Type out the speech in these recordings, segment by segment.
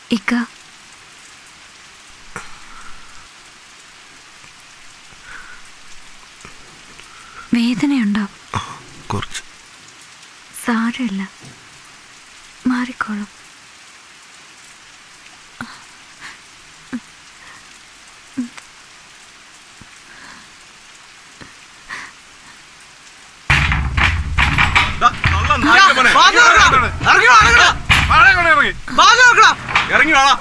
ഇക്ക, വേദനയുണ്ടോ? കുറച്ച്. സാരമില്ല, മാറിക്കോളും. ഇറങ്ങി വാ.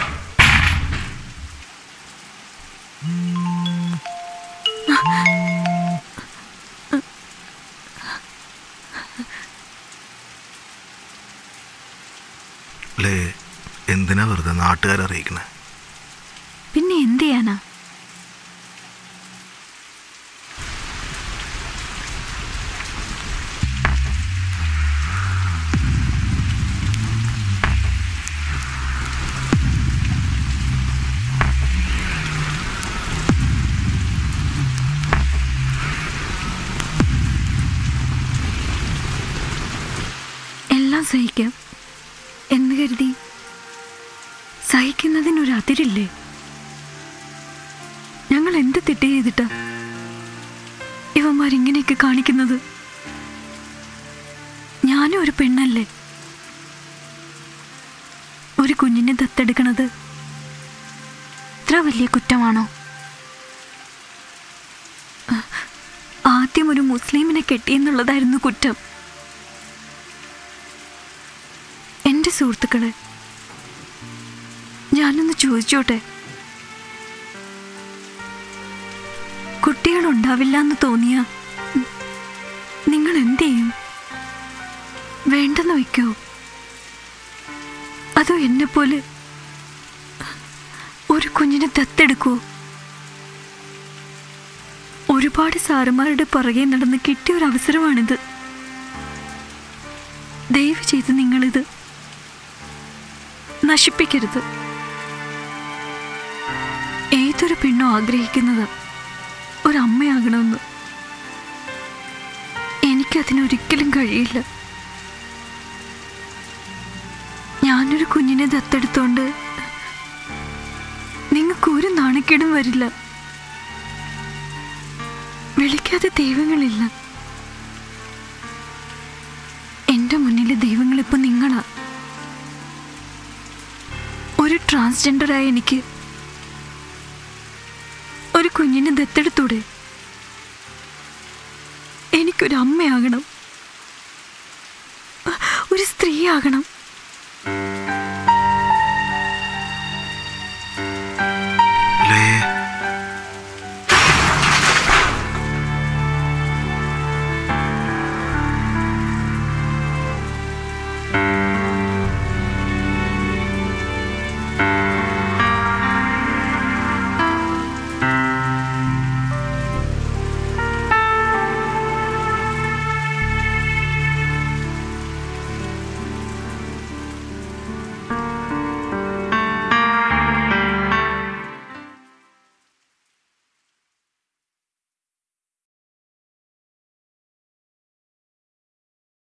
എന്തിനാ വെറുതെ നാട്ടുകാരറിയിക്കണേ? പിന്നെ എന്ത് ചെയ്യാനാ? എല്ലാം സഹിക്കാം എന്ന് കരുതി സഹിക്കുന്നതിനൊരു അതിരില്ലേ? ഞങ്ങൾ എന്ത് തെറ്റ് ചെയ്തിട്ടാ ഇവന്മാരിങ്ങനെയൊക്കെ കാണിക്കുന്നത്? ഞാനും ഒരു പെണ്ണല്ലേ. ഒരു കുഞ്ഞിനെ ദത്തെടുക്കണത് ഇത്ര വലിയ കുറ്റമാണോ? ആദ്യം ഒരു മുസ്ലിമിനെ കെട്ടിയെന്നുള്ളതായിരുന്നു കുറ്റം. എൻ്റെ സുഹൃത്തുക്കളെ, ഞാനൊന്ന് ചോദിച്ചോട്ടെ, കുട്ടികളുണ്ടാവില്ല എന്ന് തോന്നിയ നിങ്ങൾ എന്ത് ചെയ്യും? വേണ്ടെന്ന് വയ്ക്കോ? അതോ എന്നെപ്പോലെ ഒരു കുഞ്ഞിനെ ദത്തെടുക്കുവോ? ഒരുപാട് സാറുമാരുടെ പുറകെ നടന്ന് കിട്ടിയ ഒരു അവസരമാണിത്. ദയവ് ചെയ്ത് നിങ്ങളിത് നശിപ്പിക്കരുത്. ഏതൊരു പെണ്ണും ആഗ്രഹിക്കുന്നത് ഒരമ്മയാകണമെന്ന്. എനിക്കതിനൊരിക്കലും കഴിയില്ല. ഞാനൊരു കുഞ്ഞിനെ ദത്തെടുത്തോണ്ട് നിങ്ങൾക്കൊരു നാണക്കേടും വരില്ല. വിളിക്കാതെ ദൈവങ്ങളില്ല. എൻ്റെ മുന്നിലെ ദൈവങ്ങളിപ്പോ നിങ്ങളാ. ഒരു ട്രാൻസ്ജെൻഡറായ എനിക്ക് ഒരു കുഞ്ഞിനെ ദത്തെടുത്തൂടെ? എനിക്കൊരു അമ്മയാകണം, ഒരു സ്ത്രീയാകണം.